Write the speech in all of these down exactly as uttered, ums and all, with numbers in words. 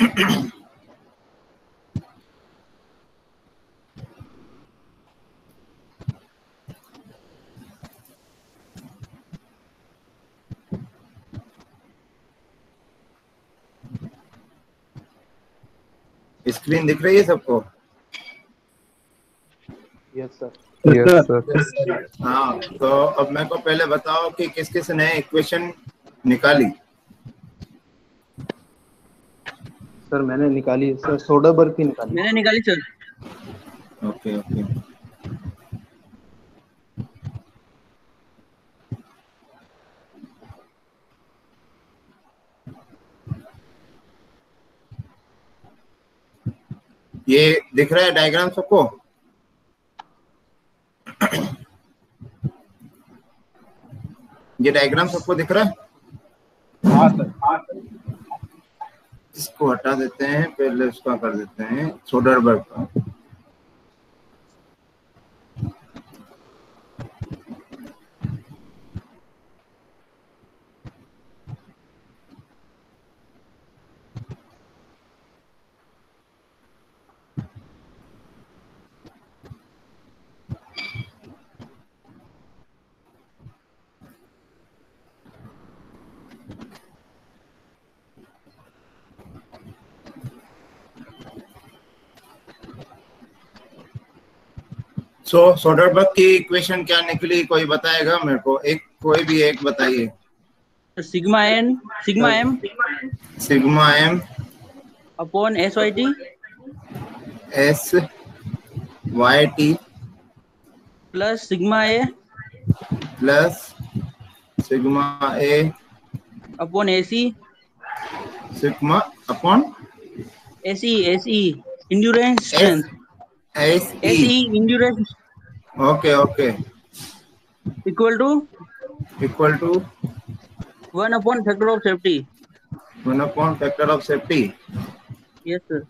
Screen दिख रही है सबको? Yes sir. Yes sir. हाँ, तो अब मेरे को पहले बताओ कि किस किस ने इक्वेशन निकाली। सर मैंने निकाली सर, सोडरबर्ग की निकाली। मैंने निकाली सर। ओके ओके, ये दिख रहा है डायग्राम सबको? ये डायग्राम सबको दिख रहा है? हाँ सर। इसको हटा देते हैं, पहले उसका कर देते हैं सोडरबर्ग का। सो सोडरबर्ग की इक्वेशन क्या निकली, कोई बताएगा मेरे को? एक कोई भी एक बताइए। Sigma N sigma M sigma M upon S Y T S Y T plus sigma A plus sigma A upon A C sigma upon A C A C endurance strength S A C endurance okay okay equal to equal to one upon factor of safety. One upon factor of safety. Yes sir.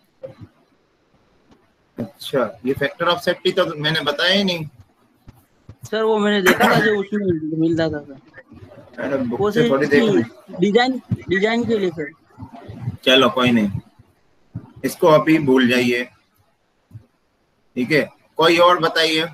अच्छा, ये factor of safety तो मैंने बताया ही नहीं sir. वो मैंने देखा था जो उसमें मिलता था सर, अरे वो बुक से थोड़ी सिर्फ देखना। डिजाइन डिजाइन के लिए सर। चलो कोई नहीं, इसको अभी भूल जाइए, ठीक है। कोई और बताइए।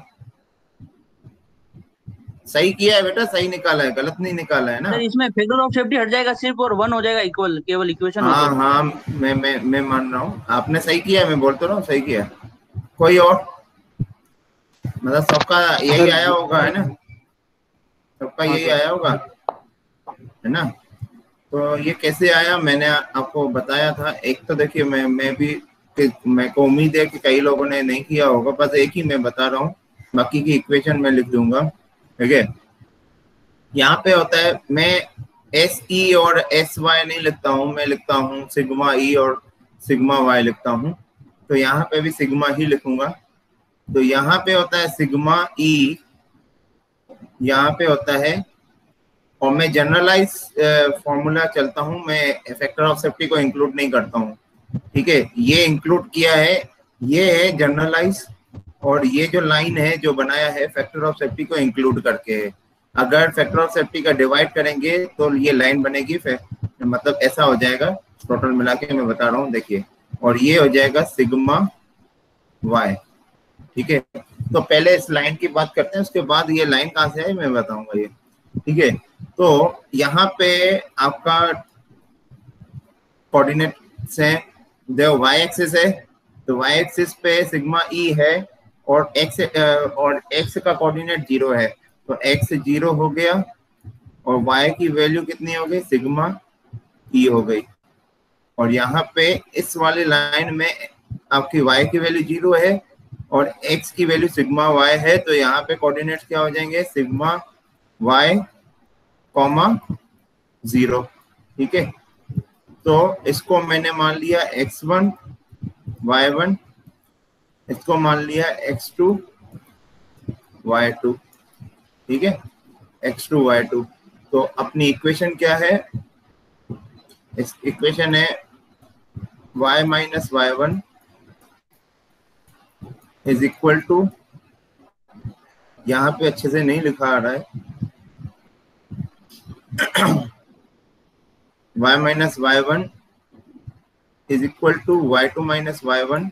सही किया है बेटा, सही निकाला है, गलत नहीं निकाला है ना? सर इसमें फैक्टर ऑफ सेफ्टी हट जाएगा सिर्फ और वन हो जाएगा इक्वल, केवल इक्वेशन में। हाँ हाँ, मैं मैं मैं मान रहा हूँ, आपने सही किया है, मैं बोलता रहा हूँ सही किया। कोई और? मतलब सबका यही आया होगा, है ना? सबका यही आया होगा, है ना? तो ये कैसे आया मैंने आपको बताया था। एक तो देखिए, मैं मैं भी मेरे को उम्मीद है कि कई लोगों ने नहीं किया होगा, बस एक ही मैं बता रहा हूँ, बाकी की इक्वेशन मैं लिख दूंगा, ठीक है। यहाँ पे होता है, मैं एस ई और एस वाई नहीं लिखता हूँ, मैं लिखता हूँ सिग्मा ई और सिग्मा वाई लिखता हूँ। तो यहाँ पे भी सिग्मा ही लिखूंगा। तो यहाँ पे होता है सिग्मा ई, यहाँ पे होता है, और मैं जनरलाइज फॉर्मूला चलता हूँ, मैं फैक्टर ऑफ सेफ्टी को इंक्लूड नहीं करता हूँ, ठीक है। ये इंक्लूड किया है, ये है जनरलाइज, और ये जो लाइन है जो बनाया है फैक्टर ऑफ सेफ्टी को इंक्लूड करके है। अगर फैक्टर ऑफ सेफ्टी का डिवाइड करेंगे तो ये लाइन बनेगी, मतलब ऐसा हो जाएगा, टोटल मिला के मैं बता रहा हूँ, देखिए। और ये हो जाएगा सिग्मा वाई, ठीक है। तो पहले इस लाइन की बात करते हैं, उसके बाद ये लाइन कहाँ से है मैं बताऊंगा ये, ठीक है। तो यहाँ पे आपका कोऑर्डिनेट्स है, जो वाई एक्सिस है, तो वाई एक्सिस पे सिग्मा ई है, और एक्स और एक्स का कोऑर्डिनेट जीरो है, तो एक्स जीरो हो गया, और वाई की वैल्यू कितनी हो गई, सिग्मा ई हो गई। और यहाँ पे इस वाली लाइन में आपकी वाई की वैल्यू जीरो है और एक्स की वैल्यू सिग्मा वाई है, तो यहाँ पे कोऑर्डिनेट्स क्या हो जाएंगे, सिग्मा वाई कॉमा जीरो, ठीक है। तो इसको मैंने मान लिया एक्स वन वाई वन, इसको मान लिया एक्स टू वाई टू, ठीक है, एक्स टू वाई टू। तो अपनी इक्वेशन क्या है, इस इक्वेशन है y minus Y one is equal to, यहाँ पे अच्छे से नहीं लिखा आ रहा है, y minus Y one is equal to Y two minus Y one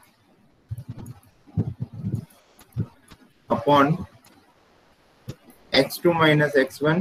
upon X two minus X one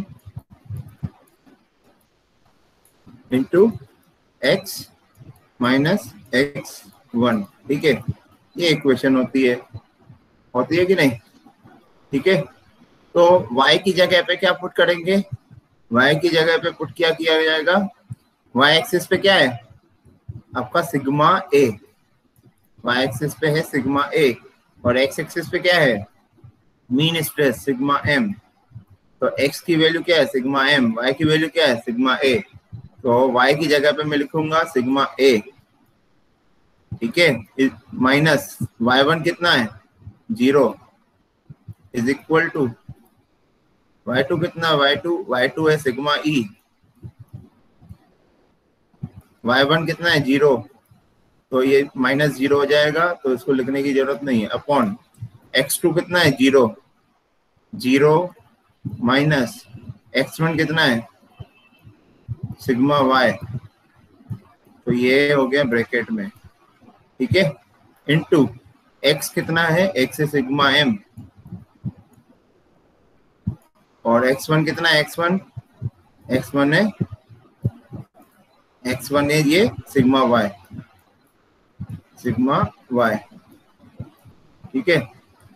into X minus X one. ठीक है, ये इक्वेशन होती है होती है कि नहीं? ठीक है, तो y की जगह पे क्या पुट करेंगे? y की जगह पे पुट क्या किया जाएगा? y एक्सिस पे क्या है आपका? Sigma a। y एक्सिस पे है सिग्मा a और x एक्सिस पे क्या है? Mean stress sigma m। तो x की वैल्यू क्या है? Sigma m। y की वैल्यू क्या है? Sigma a। तो y की जगह पे मैं लिखूंगा सिग्मा a। ठीक है, माइनस वाई वन कितना है? Zero is equal to Y two कितना? वाई टू वाई टू है सिग्मा ई। वाई वन कितना है? जीरो। तो ये माइनस जीरो हो जाएगा, तो इसको लिखने की जरूरत नहीं है। अपॉन एक्स टू कितना है? Zero. Zero minus X one कितना है? Sigma Y. तो ये हो गया ब्रैकेट में। ठीक है, इनटू x कितना है? x है सिग्मा m और एक्स वन कितना है? एक्स वन एक्स वन है एक्स वन है ये सिग्मा y सिग्मा y। ठीक है,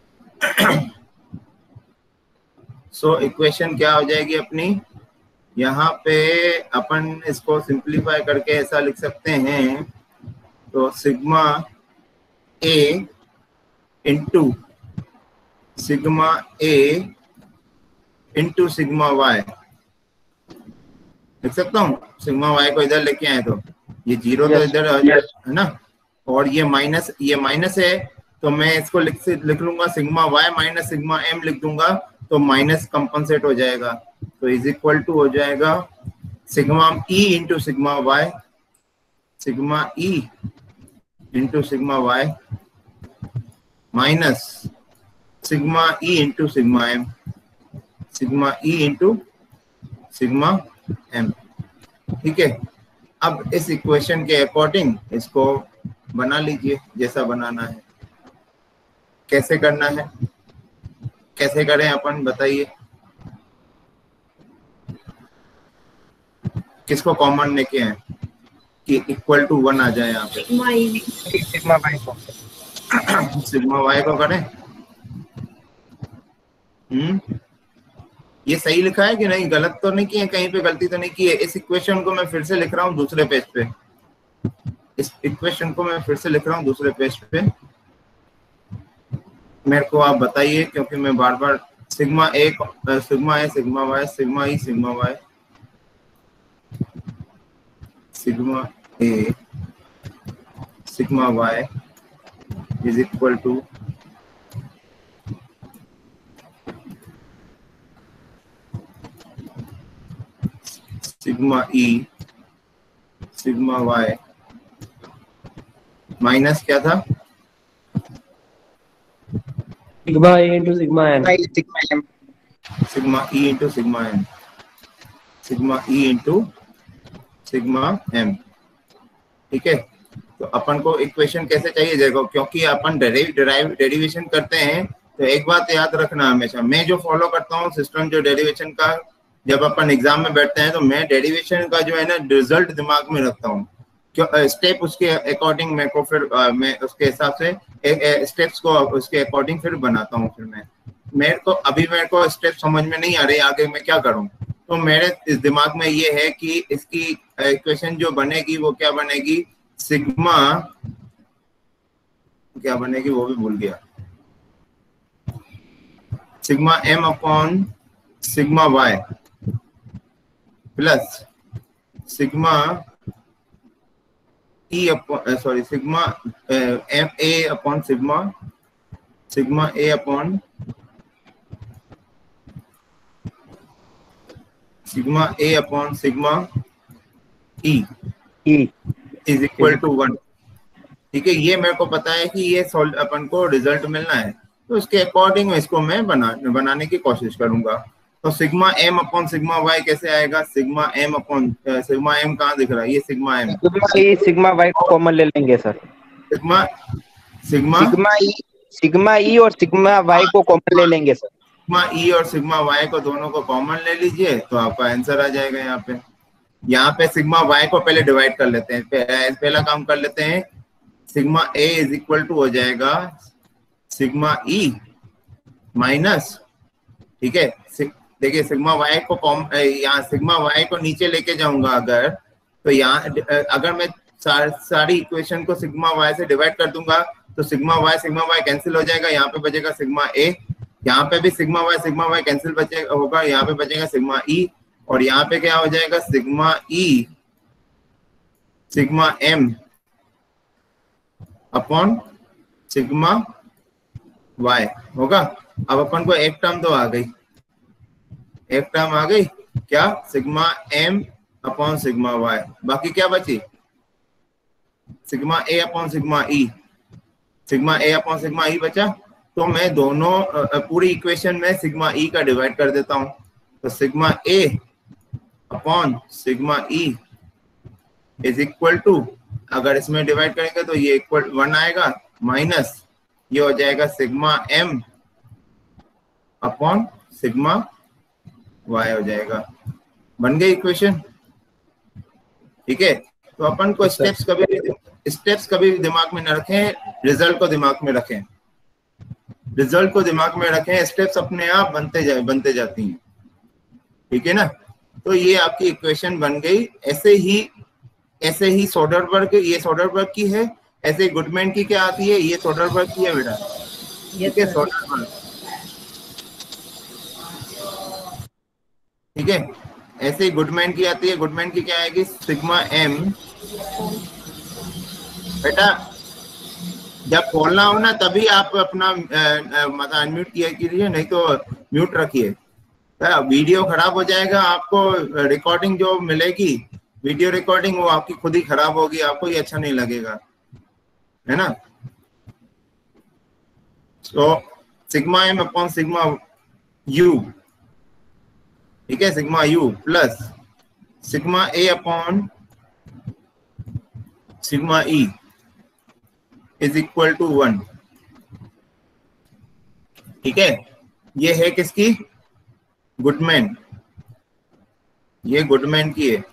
सो इक्वेशन क्या हो जाएगी अपनी? यहाँ पे अपन इसको सिंप्लीफाई करके ऐसा लिख सकते हैं, तो sigma a into sigma a into sigma y लिख सकता हूँ। सिग्मा y को इधर लेके आए तो ये जीरो yes, तो इधर yes. है ना, और ये माइनस ये माइनस है, तो मैं इसको लिख लिख लूंगा sigma y minus sigma m लिख दूंगा, तो माइनस कंपनसेट हो जाएगा। तो इज इक्वल टू हो जाएगा sigma e into sigma y sigma e into sigma y minus sigma e into sigma m sigma e into sigma m। ठीक है, अब इस इक्वेशन के अकॉर्डिंग इसको बना लीजिए जैसा बनाना है। कैसे करना है, कैसे करें अपन बताइए? किसको कॉमन लेके आए कि इक्वल टू वन आ जाए यहाँ पे? सिग्मा वाई को सिग्मा वाई को करें। हम्म ये सही लिखा है कि नहीं? गलत तो नहीं किए? कहीं पे गलती तो नहीं की है? इस इक्वेशन को मैं फिर से लिख रहा हूँ दूसरे पेज पे। इस इक्वेशन को मैं फिर से लिख रहा हूँ दूसरे पेज पे। मेरे को आप बताइए, क्योंकि मैं बार बार sigma A sigma A sigma Y sigma E sigma Y sigma A sigma Y is equal to sigma E sigma Y minus क्या था? Sigma A into sigma N sigma E into sigma N sigma E into sigma M. ठीक है, तो अपन को equation कैसे चाहिए देखो, क्योंकि अपन डेरिव डेरिवेशन करते हैं, तो एक बात याद रखना हमेशा, मैं जो फॉलो करता हूँ सिस्टम जो डेरिवेशन का, जब अपन एग्जाम में बैठते हैं तो मैं डेरिवेशन का जो है ना रिजल्ट दिमाग में रखता हूँ, क्यों स्टेप उसके अकॉर्डिंग मेरे को फिर आ, मैं उसके हिसाब से स्टेप्स को उसके अकॉर्डिंग फिर बनाता हूँ। फिर मैं मेरे को अभी मेरे को स्टेप समझ में नहीं आ रही, आगे मैं क्या करूँ, तो मेरे इस दिमाग में ये है कि इसकी इक्वेशन जो बनेगी वो क्या बनेगी? सिग्मा क्या बनेगी वो भी भूल गया। Sigma M upon sigma Y plus sigma E upon sorry sigma M A upon sigma sigma A upon sigma A upon sigma E is equal to one. ठीक है, ये मेरे को पता है कि ये सॉल्व अपन को रिजल्ट मिलना है, तो इसके अकॉर्डिंग इसको मैं बना बनाने की कोशिश करूंगा। तो sigma M upon sigma Y कैसे आएगा? Sigma M upon sigma M कहाँ दिख रहा है? ये sigma M, sigma E sigma Y को कॉमन ले लेंगे sir. Sigma sigma sigma E sigma E और सिग्मा वाई को कॉमन ले लेंगे सर। सिग्मा ई और सिग्मा वाई को दोनों को कॉमन ले लीजिए तो आपका आंसर आ जाएगा। यहाँ पे यहाँ पे सिग्मा वाई को पहले डिवाइड कर लेते हैं, पहला काम कर लेते हैं। Sigma A is equal to हो जाएगा सिग्मा ई माइनस, ठीक है। देखिए सिग्मा वाई को कॉम यहाँ सिग्मा वाई को नीचे लेके जाऊंगा अगर, तो यहाँ अगर मैं सार, सारी इक्वेशन को सिग्मा वाई से डिवाइड कर दूंगा तो sigma Y sigma Y cancel हो जाएगा, यहाँ पे बचेगा सिग्मा ए, यहाँ पे भी sigma Y sigma Y cancel बचेगा होगा, यहाँ पे बचेगा सिग्मा ई, और यहाँ पे क्या हो जाएगा sigma E sigma M upon sigma Y होगा। अब अपन को एक टर्म तो आ गई, एक टर्म आ गई क्या? Sigma M upon sigma Y. बाकी क्या बची? Sigma A upon sigma E, sigma A upon sigma E बचा। तो मैं दोनों पूरी इक्वेशन में सिग्मा ई का डिवाइड कर देता हूं, तो sigma A upon sigma E is equal to, अगर इसमें डिवाइड करेंगे तो ये इक्वल वन आएगा, माइनस ये हो जाएगा sigma M upon sigma Y हो जाएगा। बन गई इक्वेशन, ठीक है। तो अपन को स्टेप्स कभी भी स्टेप्स कभी भी दिमाग में न रखें, रिजल्ट को दिमाग में रखें, रिजल्ट को दिमाग में रखें, स्टेप्स अपने आप बनते जाए बनते जाती हैं, ठीक है ना। तो ये आपकी इक्वेशन बन गई। ऐसे ही ऐसे ही सोडरबर्ग, ये सोडरबर्ग की है, ऐसे गुडमैन की क्या आती है? ये सोडरबर्ग की है बेटा, ठीक है, सोडरबर्ग, ठीक है। ऐसे ही गुडमैन की आती है, गुडमैन की क्या आएगी? Sigma M. बेटा जब खोलना हो ना तभी आप अपना मतलब अनम्यूट किया कीजिए, नहीं तो म्यूट रखिए, वीडियो खराब हो जाएगा। आपको रिकॉर्डिंग जो मिलेगी, वीडियो रिकॉर्डिंग, वो आपकी खुद ही खराब होगी, आपको ये अच्छा नहीं लगेगा, है ना। तो sigma M upon sigma U, ठीक है, sigma U plus sigma A upon sigma E is equal to one, ठीक है। ये है किसकी? गुडमैन, ये गुडमैन की है,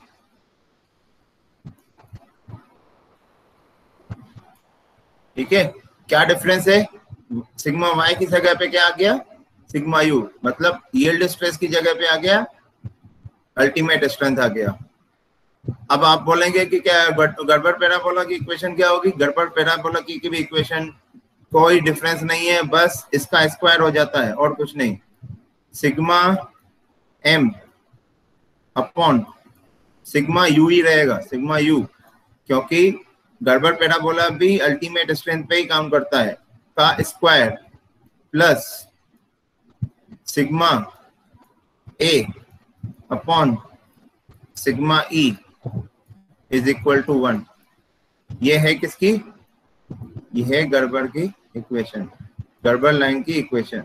ठीक है। क्या डिफरेंस है? सिग्मा वाई की जगह पे क्या आ गया? सिग्मा यू, मतलब यील्ड स्ट्रेस की जगह पे आ गया अल्टीमेट स्ट्रेंथ आ गया। अब आप बोलेंगे कि क्या गड़बड़ पैराबोला की इक्वेशन क्या होगी? गड़बड़ पैराबोला की, की भी इक्वेशन कोई डिफरेंस नहीं है, बस इसका स्क्वायर हो जाता है और कुछ नहीं। Sigma M upon sigma U ही रहेगा, सिग्मा यू, क्योंकि गड़बड़ पैराबोला भी अल्टीमेट स्ट्रेंथ पे ही काम करता है, का square plus sigma A upon sigma E is equal to one. ये है किसकी? ये है गड़बड़ की इक्वेशन, गड़बड़ लाइन की इक्वेशन,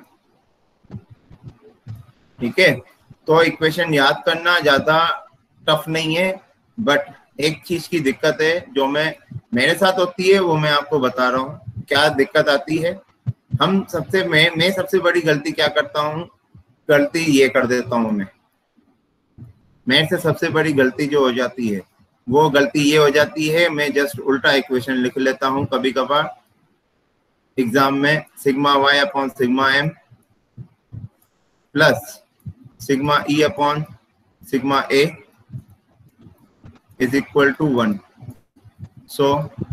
ठीक है। तो इक्वेशन याद करना ज्यादा टफ नहीं है, बट एक चीज की दिक्कत है जो मैं मेरे साथ होती है, वो मैं आपको बता रहा हूँ क्या दिक्कत आती है। हम सबसे मैं मैं सबसे बड़ी गलती क्या करता हूँ? गलती ये कर देता हूँ मैं मेरे से सबसे बड़ी गलती जो हो जाती है, वो गलती ये हो जाती है, मैं जस्ट उल्टा इक्वेशन लिख लेता हूँ कभी कभार एग्जाम में। Sigma Y upon sigma M plus sigma E upon sigma A is equal to one. So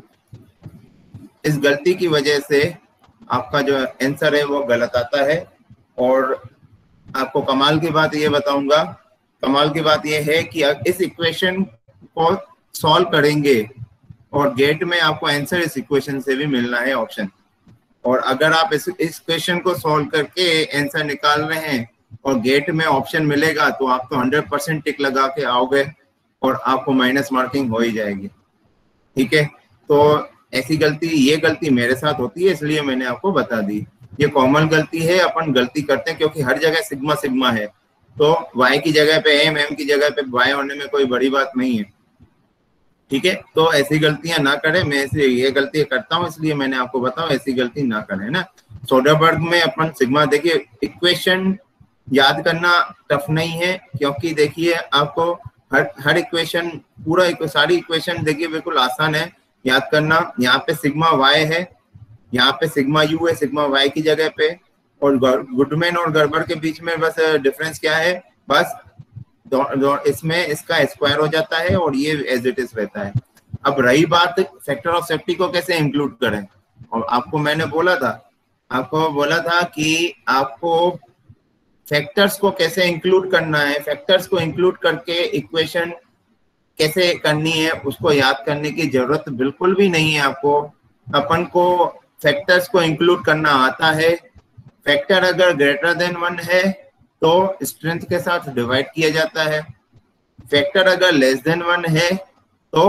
इस गलती की वजह से आपका जो आंसर है वो गलत आता है। और आपको कमाल की बात ये बताऊंगा, कमाल की बात ये है कि इस इक्वेशन को सॉल्व करेंगे और गेट में आपको आंसर इस इक्वेशन से भी मिलना है ऑप्शन। और अगर आप इस इस क्वेश्चन को सॉल्व करके आंसर निकाल रहे हैं और गेट में ऑप्शन मिलेगा तो आप तो हंड्रेड परसेंट टिक लगा के आओगे और आपको माइनस मार्किंग हो ही जाएगी, ठीक है। तो ऐसी गलती, ये गलती मेरे साथ होती है, इसलिए मैंने आपको बता दी। ये कॉमन गलती है, अपन गलती करते हैं क्योंकि हर जगह सिग्मा सिग्मा है, तो y की जगह पे m, m की जगह पे y होने में कोई बड़ी बात नहीं है, ठीक है। तो ऐसी गलतियां ना करें, मैं ऐसी ये गलती करता हूँ इसलिए मैंने आपको बताऊं, ऐसी गलती ना करें ना। सोडरबर्ग में अपन सिग्मा, देखिए इक्वेशन याद करना टफ नहीं है, क्योंकि देखिए आपको हर हर इक्वेशन पूरा एक, सारी इक्वेशन देखिए बिल्कुल आसान है याद करना। यहाँ पे सिग्मा वाई है, यहाँ पे सिग्मा यू है सिग्मा वाई की जगह पे, और गुडमैन और गड़बड़ के बीच में बस डिफरेंस क्या है, बस दो, दो, इसमें इसका स्क्वायर हो जाता है और ये एज इट इज रहता है। अब रही बात फैक्टर ऑफ सेफ्टी को कैसे इंक्लूड करें, और आपको मैंने बोला था आपको बोला था कि आपको फैक्टर्स को कैसे इंक्लूड करना है, फैक्टर्स को इंक्लूड करके इक्वेशन कैसे करनी है उसको याद करने की जरूरत बिल्कुल भी नहीं है आपको। अपन को फैक्टर्स को इंक्लूड करना आता है। फैक्टर अगर ग्रेटर देन वन है तो स्ट्रेंथ के साथ डिवाइड किया जाता है, फैक्टर अगर लेस देन वन है तो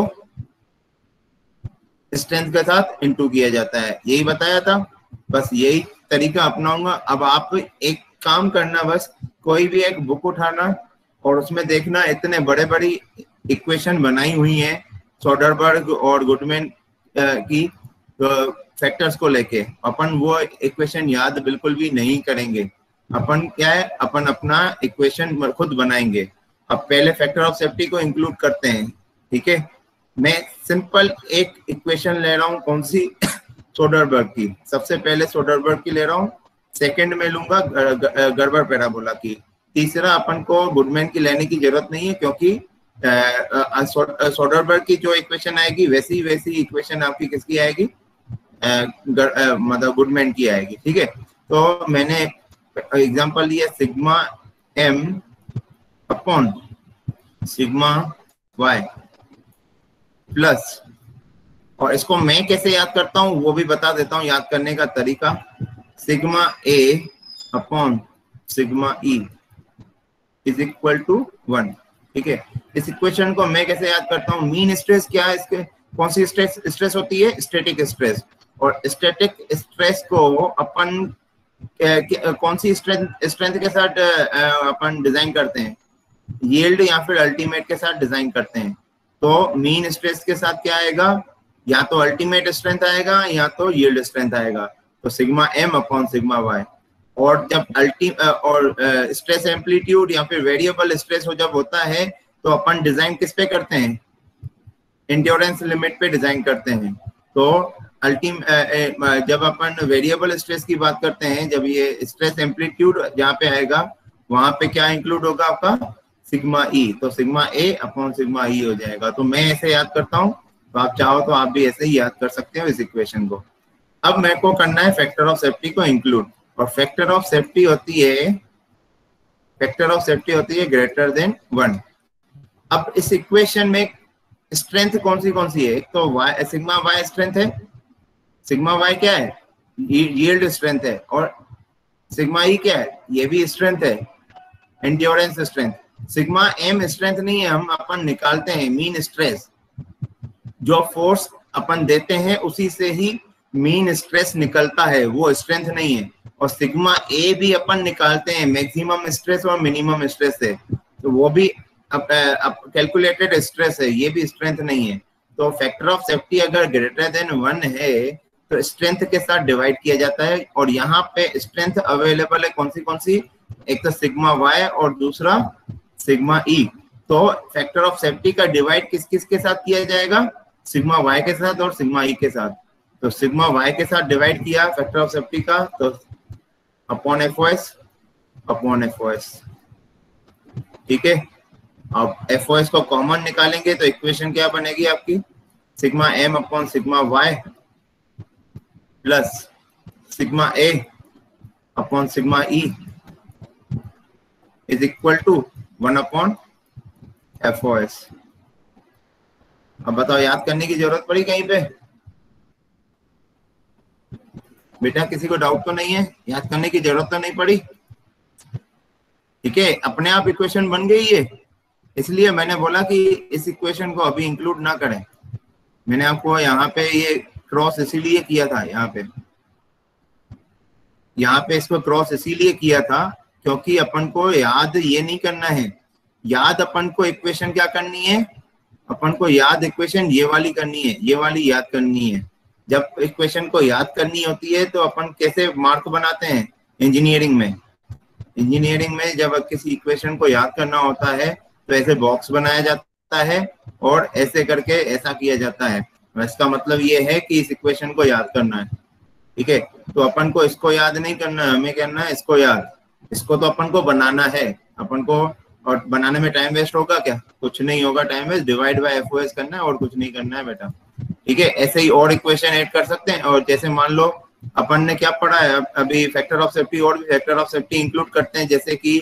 स्ट्रेंथ के साथ इनटू किया जाता है। यही बताया था, बस यही तरीका अपनाऊंगा। अब आप एक काम करना, बस कोई भी एक बुक उठाना और उसमें देखना इतने बड़े बड़ी इक्वेशन बनाई हुई है सोडरबर्ग और गुडमैन की फैक्टर्स को लेके, अपन वो इक्वेशन याद बिल्कुल भी नहीं करेंगे। अपन क्या है, अपन अपना इक्वेशन खुद बनाएंगे। अब पहले फैक्टर ऑफ सेफ्टी को इंक्लूड करते हैं, ठीक है। मैं सिंपल एक इक्वेशन ले रहा हूँ, कौन सी, सोडरबर्ग की। सबसे पहले सोडरबर्ग की ले रहा हूँ, सेकंड में लूंगा गड़बड़ पैराबोला की, तीसरा अपन को गुडमैन की लेने की जरूरत नहीं है, क्योंकि सोडरबर्ग की जो इक्वेशन आएगी वैसी वैसी इक्वेशन आपकी किसकी आएगी, मतलब गुडमैन की आएगी, ठीक है। तो मैंने एग्जांपल लिया sigma M upon sigma Y plus, और इसको मैं कैसे याद करता हूँ वो भी बता देता हूँ याद करने का तरीका। Sigma A upon sigma E is equal to one, ठीक है। इस इक्वेशन को मैं कैसे याद करता हूँ, मीन स्ट्रेस क्या है, इसके कौन सी स्ट्रेस स्ट्रेस होती है, स्टैटिक स्ट्रेस। और स्टैटिक स्ट्रेस को अपन कौन सी स्ट्रेंथ स्ट्रेंथ के साथ अपन डिजाइन करते हैं, यील्ड या फिर अल्टीमेट के साथ डिजाइन करते हैं। तो मीन स्ट्रेस के साथ क्या आएगा, या तो अल्टीमेट स्ट्रेंथ आएगा या तो यील्ड स्ट्रेंथ आएगा। तो sigma M upon sigma Y. और जब अल्टी और स्ट्रेस एम्पलीट्यूड या फिर वेरिएबल स्ट्रेस हो जब होता है तो अपन डिजाइन किस पे करते हैं, एंड्योरेंस लिमिट पे डिजाइन करते हैं। तो अल्टीम जब अपन वेरिएबल स्ट्रेस की बात करते हैं, जब ये स्ट्रेस एम्पलीट्यूड जहाँ पे आएगा वहां पे क्या इंक्लूड होगा आपका, सिग्मा ई। तो sigma A upon sigma E हो जाएगा। तो मैं ऐसे याद करता हूँ, तो आप चाहो तो आप भी ऐसे ही याद कर सकते हो इस इक्वेशन को। अब मेरे को करना है फैक्टर ऑफ सेफ्टी को इंक्लूड, और फैक्टर ऑफ सेफ्टी होती है फैक्टर ऑफ सेफ्टी होती है ग्रेटर देन वन। अब इस इक्वेशन में स्ट्रेंथ कौन सी कौन सी है, एक तो वाई, सिग्मा वाई स्ट्रेंथ है, सिग्मा वाई क्या है, यील्ड स्ट्रेंथ है, और सिग्मा ई क्या है, ये भी स्ट्रेंथ है, endurance strength. Sigma M strength नहीं है, हम अपन निकालते हैं मीन स्ट्रेस, जो फोर्स अपन देते हैं उसी से ही मीन स्ट्रेस निकलता है, वो स्ट्रेंथ नहीं है। और सिग्मा ए भी अपन निकालते हैं मैक्सिमम स्ट्रेस और मिनिमम स्ट्रेस है, तो वो भी कैलकुलेटेड स्ट्रेस है, ये भी स्ट्रेंथ नहीं है। तो फैक्टर ऑफ सेफ्टी अगर ग्रेटर देन वन है तो स्ट्रेंथ के साथ डिवाइड किया जाता है। और यहाँ पे स्ट्रेंथ अवेलेबल है कौन सी कौन सी, एक तो सिग्मा वाई और दूसरा सिग्मा ई। तो फैक्टर ऑफ सेफ्टी का डिवाइड किस किस के साथ किया जाएगा, सिग्मा वाई के साथ और सिग्मा ई के साथ। तो सिग्मा वाई के साथ डिवाइड किया फैक्टर ऑफ सेफ्टी का, तो upon F O S upon F O S, ठीक है। अब एफ ओ एस को कॉमन निकालेंगे तो इक्वेशन क्या बनेगी आपकी, sigma M upon sigma Y plus sigma A upon sigma E is equal to one upon F O S. अब बताओ याद करने की जरूरत पड़ी कहीं पे, बेटा किसी को डाउट तो नहीं है, याद करने की जरूरत तो नहीं पड़ी, ठीक है। अपने आप इक्वेशन बन गई है, इसलिए मैंने बोला कि इस इक्वेशन को अभी इंक्लूड ना करें। मैंने आपको यहाँ पे ये क्रॉस इसीलिए किया था, यहाँ पे यहाँ पे इसको क्रॉस इसीलिए किया था क्योंकि अपन को याद ये नहीं करना है, याद अपन को इक्वेशन क्या करनी है, अपन को याद इक्वेशन ये वाली करनी है, ये वाली याद करनी है। जब इक्वेशन को याद करनी होती है तो अपन कैसे मार्क बनाते हैं इंजीनियरिंग में, इंजीनियरिंग में जब किसी इक्वेशन को याद करना होता है तो ऐसे बॉक्स बनाया जाता है और ऐसे करके ऐसा किया जाता है। इसका मतलब ये है कि इस इक्वेशन को याद करना है, ठीक है। तो अपन को इसको याद नहीं करना है, हमें करना है इसको याद। इसको तो अपन को बनाना है, अपन को, और बनाने में टाइम वेस्ट होगा क्या? कुछ नहीं होगा time waste, divide by F O S करना है और कुछ नहीं करना है बेटा, ठीक है। ऐसे ही और इक्वेशन ऐड कर सकते हैं। और जैसे मान लो अपन ने क्या पढ़ा है अभी, फैक्टर ऑफ सेफ्टी, और भी फैक्टर ऑफ सेफ्टी इंक्लूड करते हैं, जैसे कि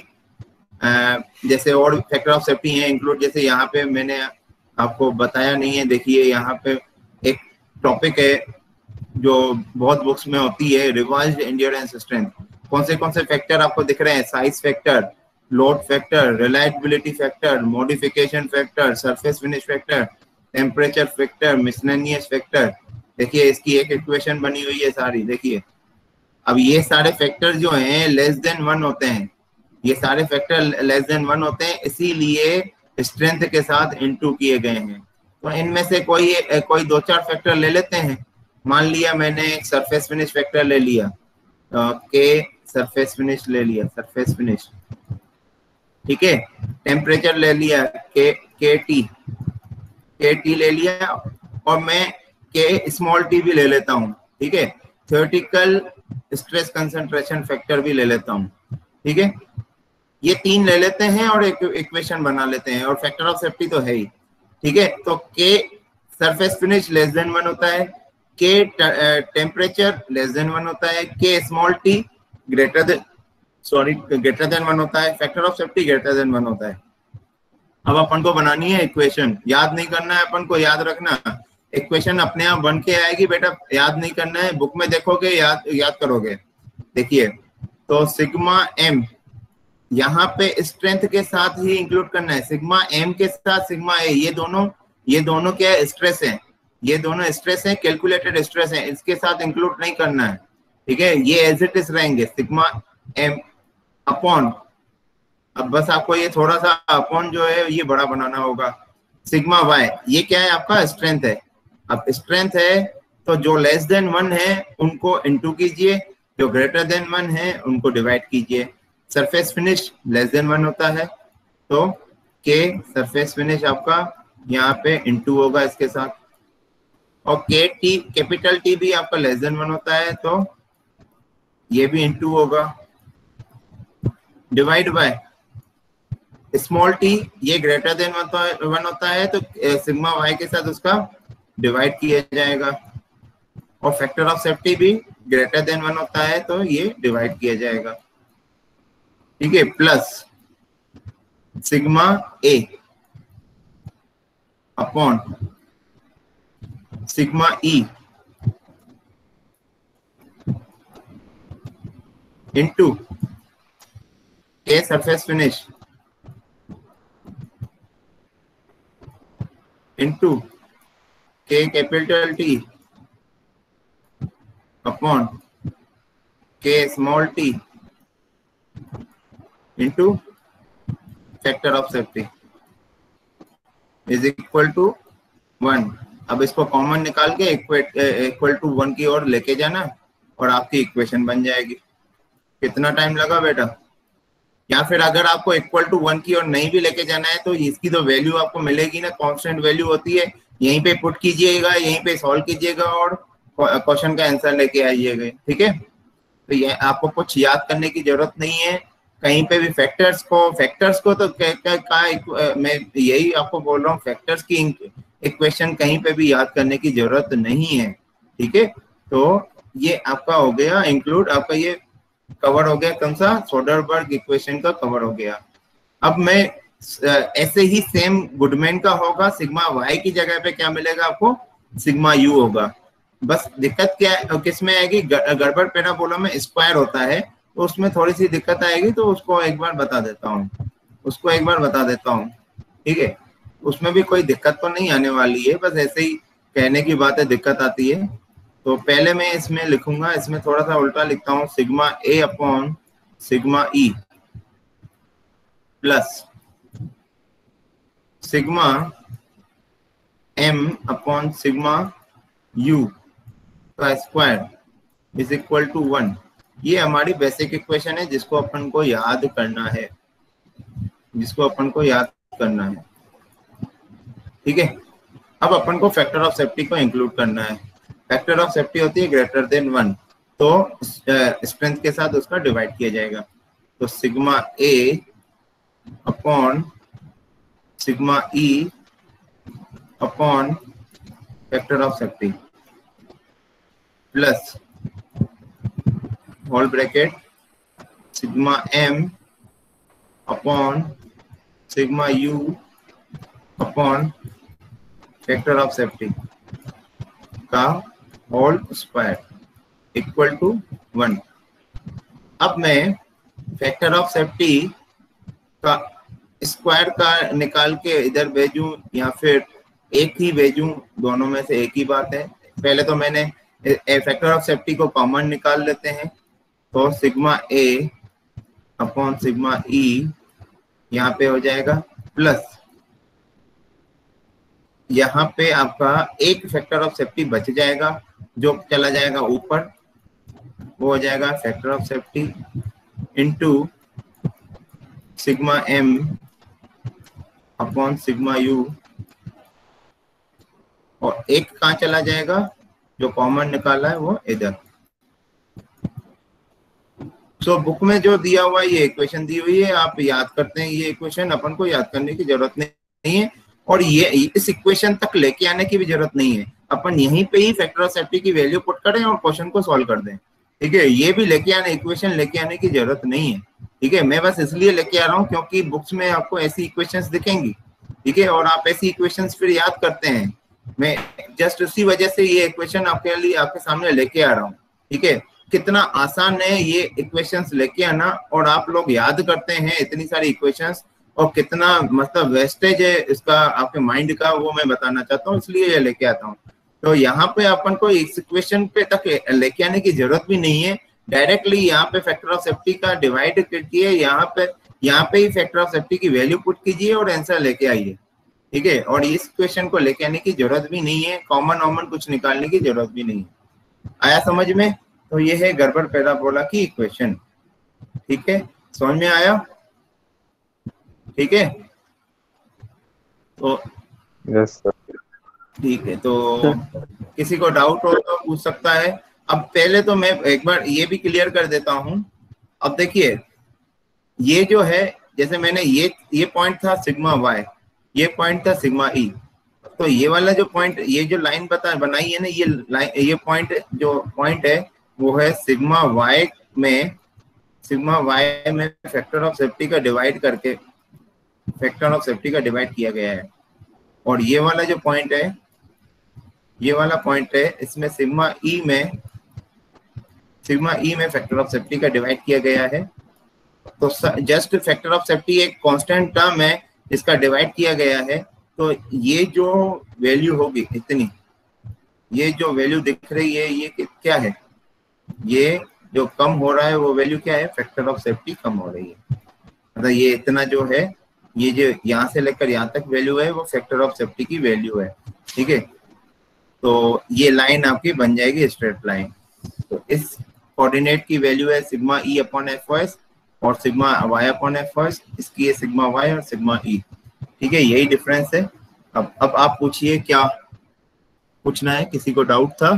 जैसे और फैक्टर ऑफ सेफ्टी है इंक्लूड, जैसे यहाँ पे मैंने आपको बताया नहीं है, देखिए यहाँ पे एक टॉपिक है जो बहुत बुक्स में होती है, रिवाइज्ड एंड्योरेंस स्ट्रेंथ। कौन से कौन से फैक्टर आपको दिख रहे हैं? Size factor, load factor, reliability factor, modification factor, surface finish factor, temperature factor, miscellaneous factor. देखिए इसकी एक इक्वेशन बनी हुई है सारी, देखिए। अब ये सारे फैक्टर जो हैं लेस देन वन होते हैं, ये सारे फैक्टर लेस देन वन होते हैं, इसीलिए स्ट्रेंथ के साथ इनटू किए गए हैं। तो इनमें से कोई कोई दो चार फैक्टर ले लेते हैं। मान लिया मैंने एक सरफेस फिनिश फैक्टर ले लिया, के सरफेस फिनिश ले लिया, सरफेस फिनिश, ठीक है। टेम्परेचर ले लिया, के के टी के टी ले लिया, और मैं के स्मॉल टी भी ले लेता हूँ, ठीक है। थ्योरेटिकल स्ट्रेस कंसंट्रेशन फैक्टर भी ले लेता हूँ, ठीक है। ये तीन ले लेते हैं और एक इक्वेशन बना लेते हैं, और फैक्टर ऑफ सेफ्टी तो है ही, ठीक है। तो K surface finish less than one होता है, के टेम्परेचर लेस देन वन होता है, K small T greater than sorry greater than one होता है, factor of safety greater than one होता है। अब अपन को बनानी है इक्वेशन, याद नहीं करना है अपन को, याद रखना इक्वेशन अपने आप बन के आएगी बेटा, याद नहीं करना है, बुक में देखोगे याद याद करोगे। देखिए तो सिग्मा एम यहाँ पे स्ट्रेंथ के साथ ही इंक्लूड करना है, सिग्मा एम के साथ सिग्मा ए, ये दोनों ये दोनों क्या है? स्ट्रेस है, ये दोनों स्ट्रेस है, कैलकुलेटेड स्ट्रेस है, इसके साथ इंक्लूड नहीं करना है, ठीक है। ये एज इट इज रहेंगे, सिग्मा एम अपॉन, अब बस आपको ये थोड़ा सा अपॉन जो है ये बड़ा बनाना होगा, सिग्मा वाई, ये क्या है? आपका स्ट्रेंथ है। अब स्ट्रेंथ है तो जो लेस देन वन है उनको इनटू कीजिए, जो ग्रेटर देन वन है उनको डिवाइड कीजिए। Surface finish less than one होता है तो के सरफेस फिनिश आपका यहाँ पे इनटू होगा इसके साथ, और के टी कैपिटल टी भी आपका लेस देन वन होता है तो ये भी इनटू होगा, डिवाइड बाय स्मॉल टी, ये ग्रेटर देन वन होता है तो सिग्मा वाई के साथ उसका डिवाइड किया जाएगा, और फैक्टर ऑफ सेफ्टी भी ग्रेटर देन वन होता है तो ये डिवाइड किया जाएगा, ठीक है। Plus sigma A upon sigma E into K surface finish into K capital T upon K small T into factor of safety is equal to one. अब इसको कॉमन निकाल के इक्वल टू वन की ओर लेके जाना और आपकी इक्वेशन बन जाएगी। कितना टाइम लगा बेटा? या फिर अगर आपको इक्वल टू वन की ओर नहीं भी लेके जाना है तो इसकी तो वैल्यू आपको मिलेगी ना, कांस्टेंट वैल्यू होती है, यहीं पे पुट कीजिएगा, यहीं पे सॉल्व कीजिएगा और क्वेश्चन का आंसर लेके आइएगा, ठीक है। तो ये आपको कुछ याद करने की जरूरत नहीं है कहीं पे भी। फैक्टर्स को फैक्टर्स को तो क्या, क्या, क्या, मैं यही आपको बोल रहा हूँ, फैक्टर्स की इक्वेशन कहीं पे भी याद करने की जरूरत नहीं है, ठीक है। तो ये आपका हो गया इंक्लूड, आपका ये कवर हो गया, कौन सा? सोडरबर्ग इक्वेशन का कवर हो गया। अब मैं ऐसे ही सेम गुडमैन का होगा, सिग्मा वाई की जगह पे क्या मिलेगा आपको? सिग्मा यू होगा। बस दिक्कत क्या है, किस में आएगी? गड़बड़ पैराबोला में स्क्वायर होता है तो उसमें थोड़ी सी दिक्कत आएगी, तो उसको एक बार बता देता हूँ उसको एक बार बता देता हूँ ठीक है। उसमें भी कोई दिक्कत तो नहीं आने वाली है, बस ऐसे ही कहने की बात है, दिक्कत आती है। तो पहले मैं इसमें लिखूंगा, इसमें थोड़ा सा उल्टा लिखता हूँ, sigma A upon sigma E plus sigma M upon sigma U का square is equal to one. ये हमारी बेसिक इक्वेशन है जिसको अपन को याद करना है, जिसको अपन को याद करना है। ठीक है, अब अपन को फैक्टर ऑफ सेफ्टी को इंक्लूड करना है। फैक्टर ऑफ सेफ्टी होती है ग्रेटर देन वन, तो स्ट्रेंथ के साथ उसका डिवाइड किया जाएगा। तो sigma A upon sigma E upon factor of safety plus whole bracket sigma M upon sigma U upon factor of safety का whole square equal to one. अब मैं फैक्टर ऑफ सेफ्टी का स्क्वायर का निकाल के इधर भेजूं या फिर एक ही भेजूं, दोनों में से एक ही बात है। पहले तो मैंने फैक्टर ऑफ सेफ्टी को कॉमन निकाल लेते हैं, तो sigma A upon sigma E यहाँ पे हो जाएगा प्लस यहाँ पे आपका एक फैक्टर ऑफ सेफ्टी बच जाएगा जो चला जाएगा ऊपर, वो हो जाएगा factor of safety into sigma M upon sigma U, और एक कहाँ चला जाएगा, जो कॉमन निकाला है वो इधर। सो so, बुक में जो दिया हुआ ये इक्वेशन दी हुई है, आप याद करते हैं ये इक्वेशन, अपन को याद करने की जरूरत नहीं है, और ये इस इक्वेशन तक लेके आने की भी जरूरत नहीं है। अपन यहीं पे ही फैक्टर ऑफ सेफ्टी की वैल्यू पुट करें और क्वेश्चन को सॉल्व कर दें। ठीक है, ये भी लेके आने इक्वेशन लेके आने की जरूरत नहीं है। ठीक है, मैं बस इसलिए लेके आ रहा हूँ क्योंकि बुक्स में आपको ऐसी इक्वेशंस दिखेंगी। ठीक है, और आप ऐसी इक्वेशंस फिर याद करते हैं। मैं जस्ट उसी वजह से ये इक्वेशन आपके लिए आपके सामने लेके आ रहा हूँ। ठीक है, कितना आसान है ये इक्वेशंस लेके आना, और आप लोग याद करते हैं इतनी सारी इक्वेशंस, और कितना मतलब वेस्टेज है इसका आपके माइंड का, वो मैं बताना चाहता हूँ, इसलिए ये लेके आता हूँ। तो यहाँ पे अपन को इस इक्वेशन पे तक लेके आने की जरूरत भी नहीं है, डायरेक्टली यहाँ पे फैक्टर ऑफ सेफ्टी का डिवाइड कीजिए, यहाँ पे यहाँ पे ही फैक्टर ऑफ सेफ्टी की वैल्यू पुट कीजिए और आंसर लेके आइए। ठीक है, और इस क्वेश्चन को लेके आने की जरूरत भी नहीं है, कॉमन ऑमन कुछ निकालने की जरूरत भी नहीं है। आया समझ में? तो ये है गड़बड़ पैराबोला की इक्वेशन। ठीक है, समझ में आया? ठीक है, तो यस सर। ठीक है, तो किसी को डाउट हो तो पूछ सकता है। अब पहले तो मैं एक बार ये भी क्लियर कर देता हूं। अब देखिए, ये जो है, जैसे मैंने ये ये पॉइंट था सिग्मा वाई, ये पॉइंट था सिग्मा ई, तो ये वाला जो पॉइंट, ये जो लाइन बता बनाई है ना, ये लाइन, ये पॉइंट जो पॉइंट है वो है सिग्मा वाई में, सिग्मा वाई में फैक्टर ऑफ सेफ्टी का डिवाइड करके फैक्टर ऑफ सेफ्टी का डिवाइड किया गया है। और ये वाला जो पॉइंट है, ये वाला पॉइंट है, इसमें सिग्मा ई में सिग्मा ई में फैक्टर ऑफ सेफ्टी का डिवाइड किया गया है। तो जस्ट फैक्टर ऑफ सेफ्टी एक कांस्टेंट टर्म है, इसका डिवाइड किया गया है। तो ये जो वैल्यू होगी इतनी, ये जो वैल्यू दिख रही है ये क्या है, ये जो कम हो रहा है वो वैल्यू क्या है, फैक्टर ऑफ सेफ्टी कम हो रही है। मतलब ये इतना जो है, ये जो यहाँ से लेकर यहाँ तक वैल्यू है वो फैक्टर ऑफ सेफ्टी की वैल्यू है। ठीक है, तो ये लाइन आपकी बन जाएगी स्ट्रेट लाइन। तो इस कोऑर्डिनेट की वैल्यू है sigma E upon F S और sigma Y upon F S, इसकी है सिग्मा वाई और सिग्मा ई। ठीक है, यही डिफरेंस है। अब अब आप पूछिए क्या पूछना है, किसी को डाउट था?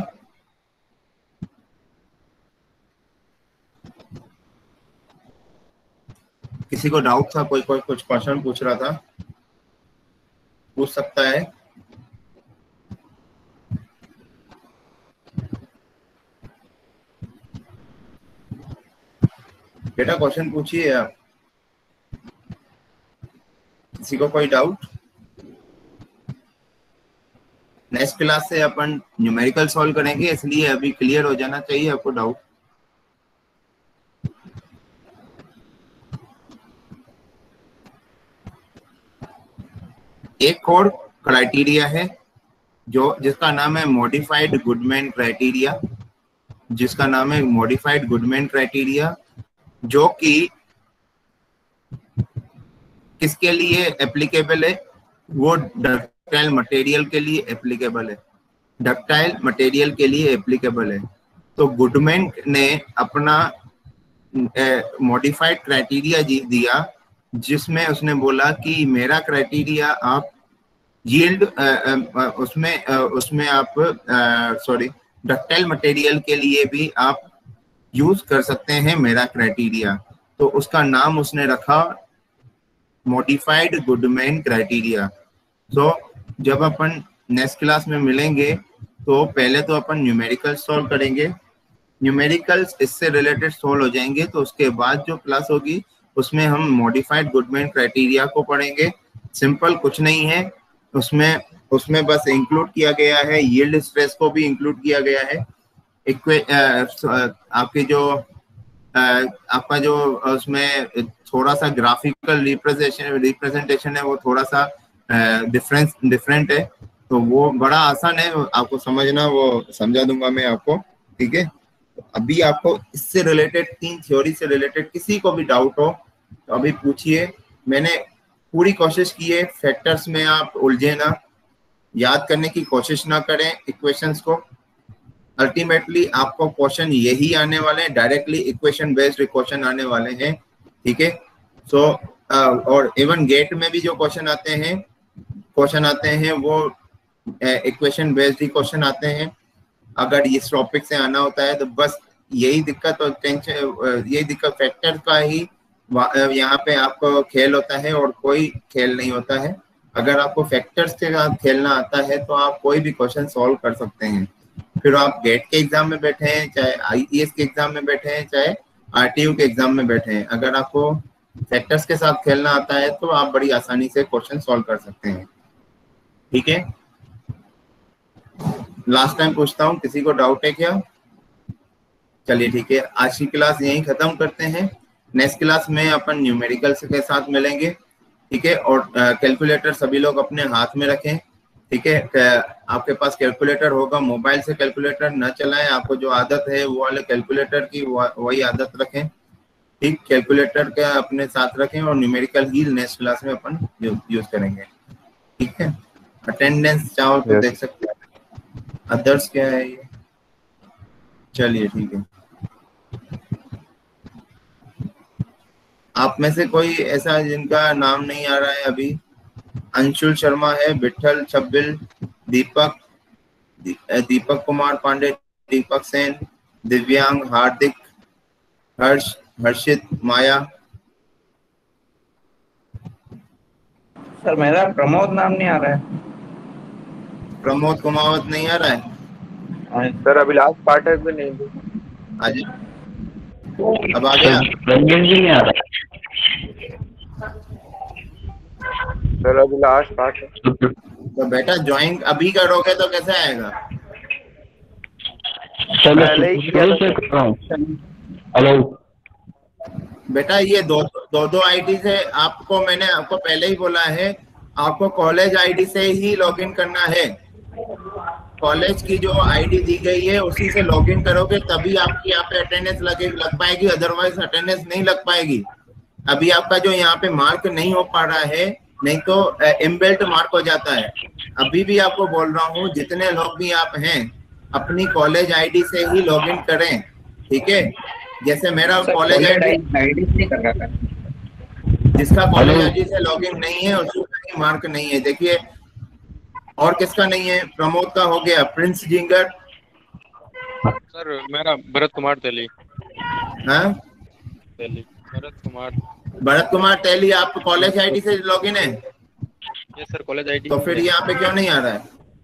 किसी को डाउट था, कोई कोई कुछ क्वेश्चन पूछ रहा था, पूछ सकता है। बेटा क्वेश्चन पूछिए आप, किसी को कोई डाउट? नेक्स्ट क्लास से अपन न्यूमेरिकल सॉल्व करेंगे, इसलिए अभी क्लियर हो जाना चाहिए आपको डाउट। एक और क्राइटेरिया है जो जिसका नाम है मॉडिफाइड गुडमैन क्राइटेरिया, जिसका नाम है मॉडिफाइड गुडमैन क्राइटेरिया, जो कि किसके लिए एप्लीकेबल है? वो डक्टाइल मटेरियल के लिए एप्लीकेबल है, डक्टाइल मटेरियल के लिए एप्लीकेबल है। तो गुडमैन ने अपना मॉडिफाइड क्राइटेरिया दिया, जिसमें उसने बोला कि मेरा क्राइटेरिया आप यील्ड उसमें उसमें आप सॉरी डक्टाइल मटेरियल के लिए भी आप यूज कर सकते हैं मेरा क्राइटेरिया। तो उसका नाम उसने रखा मॉडिफाइड गुडमैन क्राइटेरिया। तो जब अपन नेक्स्ट क्लास में मिलेंगे तो पहले तो अपन न्यूमेरिकल्स सॉल्व करेंगे, न्यूमेरिकल्स इससे रिलेटेड सॉल्व हो जाएंगे, तो उसके बाद जो क्लास होगी उसमें हम मॉडिफाइड गुडमैन क्राइटेरिया को पढ़ेंगे। सिंपल कुछ नहीं है उसमें, उसमें बस इंक्लूड किया गया है यील्ड स्ट्रेस को भी इंक्लूड किया गया है। आपके जो आपका जो उसमें थोड़ा सा ग्राफिकल रिप्रेजेंटेशन रिप्रेजेंटेशन है वो थोड़ा सा डिफरेंस डिफरेंट है, तो वो बड़ा आसान है आपको समझना, वो समझा दूंगा मैं आपको, ठीक है। अभी आपको इससे रिलेटेड तीन थ्योरी से रिलेटेड किसी को भी डाउट हो तो अभी पूछिए। मैंने पूरी कोशिश की है फैक्टर्स में आप उलझे ना, याद करने की कोशिश ना करें इक्वेशंस को। अल्टीमेटली आपको क्वेश्चन यही आने वाले हैं, डायरेक्टली इक्वेशन बेस्ड क्वेश्चन आने वाले हैं, ठीक है। सो और इवन गेट में भी जो क्वेश्चन आते हैं क्वेश्चन आते हैं वो इक्वेशन बेस्ड ही क्वेश्चन आते हैं। अगर इस टॉपिक से आना होता है तो बस यही दिक्कत और टेंशन, यही दिक्कत फैक्टर का ही यहाँ पे आपको खेल होता है और कोई खेल नहीं होता है। अगर आपको फैक्टर्स के साथ खेलना आता है तो आप कोई भी क्वेश्चन सॉल्व कर सकते हैं, फिर आप गेट के एग्जाम में बैठे हैं, चाहे आईईएस के एग्जाम में बैठे हैं, चाहे आरटीयू के एग्जाम में बैठे हैं, अगर आपको फैक्टर्स के साथ खेलना आता है तो आप बड़ी आसानी से क्वेश्चन सॉल्व कर सकते हैं, ठीक है। लास्ट टाइम पूछता हूँ, किसी को डाउट है क्या? चलिए ठीक है, आज की क्लास यहीं खत्म करते हैं। नेक्स्ट क्लास में अपन न्यूमेरिकल्स के साथ मिलेंगे, ठीक है। और कैलकुलेटर सभी लोग अपने हाथ में रखें, ठीक है। आपके पास कैलकुलेटर होगा, मोबाइल से कैलकुलेटर न चलाएं, आपको जो आदत है वो वाले कैलकुलेटर की वही आदत रखें, ठीक। कैलकुलेटर का अपने साथ रखें और न्यूमेरिकल ही नेक्स्ट क्लास में अपन यूज करेंगे, ठीक है। अटेंडेंस चाहो तो देख सकते हैं, अदर्स क्या है ये, चलिए ठीक है। आप में से कोई ऐसा जिनका नाम नहीं आ रहा है अभी? अंशुल शर्मा है, विठल छब्बिल, दीपक दीपक कुमार पांडे, दीपक सेन, दिव्यांग, हार्दिक, हर्ष, हर्षित, माया। सर मेरा प्रमोद नाम नहीं आ रहा है। प्रमोद कुमावत नहीं आ रहा है सर। अभिलाष पाठक भी नहीं। आज अब आ गया? रंजन जी नहीं आ रहा सर अभिलाष पाठक। तो बेटा ज्वाइन अभी करोगे तो कैसे आएगा? हेलो बेटा ये दो दो दो आईडी से आपको, मैंने आपको पहले ही बोला है, आपको कॉलेज आईडी से ही लॉगिन करना है। कॉलेज की जो आईडी दी गई है उसी से लॉगिन करोगे तभी आपकी यहाँ पे अटेंडेंस लगे लग पाएगी, अदरवाइज अटेंडेंस नहीं लग पाएगी। अभी आपका जो यहाँ पे मार्क नहीं हो पा रहा है, नहीं तो इनबिल्ट मार्क हो जाता है। अभी भी आपको बोल रहा हूँ, जितने लोग भी आप हैं अपनी कॉलेज आईडी से ही लॉगिन करें, ठीक है। जैसे मेरा कॉलेज आईडी नहीं कर रहा था, जिसका कॉलेज आईडी से लॉगिन नहीं है उसका मार्क नहीं है। देखिए और किसका नहीं है? प्रमोद का हो गया, प्रिंस जिंगर। सर मेरा भरत कुमार तेली। हाँ तेली भरत कुमार भरत कुमार तेली, आप कॉलेज आईडी से लॉगिन है? ये सर कॉलेज आईडी। तो फिर यहाँ पे क्यों नहीं आ रहा है?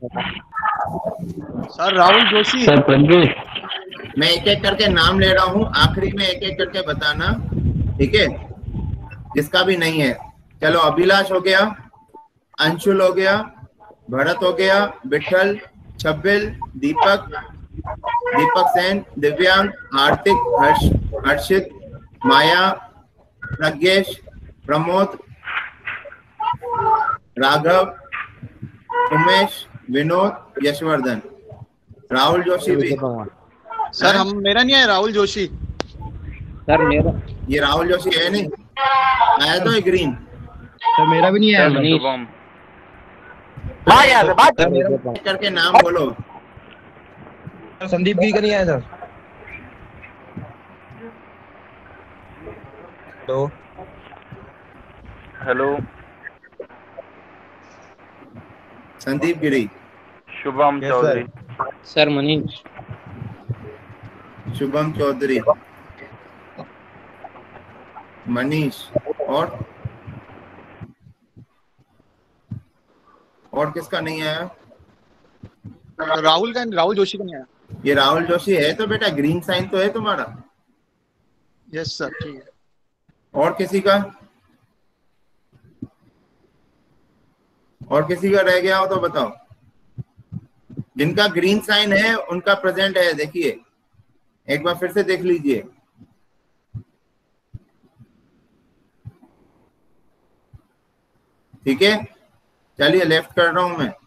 सर राहुल जोशी। सर पंजू, मैं एक एक करके नाम ले रहा हूँ, आखिरी में एक एक करके बताना, ठीक है, जिसका भी नहीं है। चलो अभिलाष हो गया, अंशुल हो गया, भरत हो गया, विठल, छब्बिल, दीपक दीपक सेन, दिव्यांग, हार्दिक, हर्ष, हर्षित, माया, प्रज्ञेश, प्रमोद, राघव, उमेश, विनोद, यशवर्धन, राहुल जोशी भी। सर हम मेरा नहीं है, राहुल जोशी। सर मेरा ये राहुल जोशी है नहीं आया तो ग्रीन सर मेरा भी नहीं आया सर सर। शुभम। बात यार बात सर मेरा करके नाम बोलो। सर संदीप गिरी का नहीं आया sir. Hello hello. Sandeep Giri, Shubham Yes, Chaudhary. Sir Manish. Shubham Chaudhary, Manish, और और किसका नहीं आया? राहुल का राहुल जोशी का नहीं आया। ये राहुल जोशी है तो बेटा, ग्रीन साइन तो है तुम्हारा। यस सर ठीक है। और किसी का? और किसी का रह गया हो तो बताओ। जिनका ग्रीन साइन है उनका प्रेजेंट है, देखिए एक बार फिर से देख लीजिए। ठीक है, चलिए लेफ्ट कर रहा हूं मैं।